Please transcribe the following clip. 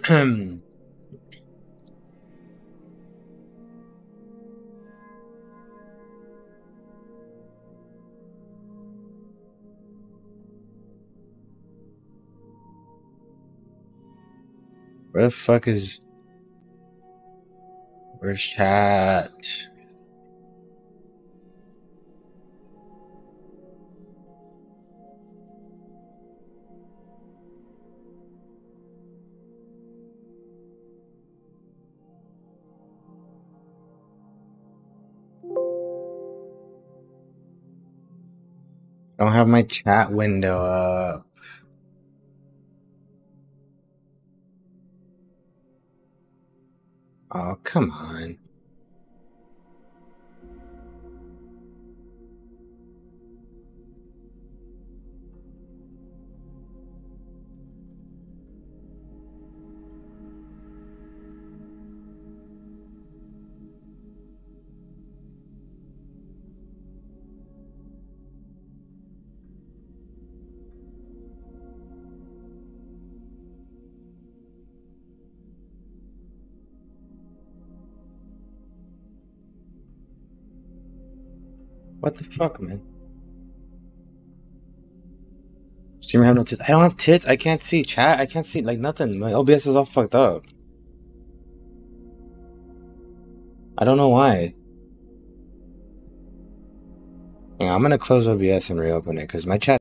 Where the fuck is... Where's chat? I don't have my chat window up. Oh, come on. What the fuck, man? Streamer have no tits. I don't have tits. I can't see chat. I can't see like nothing. My OBS is all fucked up. I don't know why. Yeah, I'm gonna close OBS and reopen it because my chat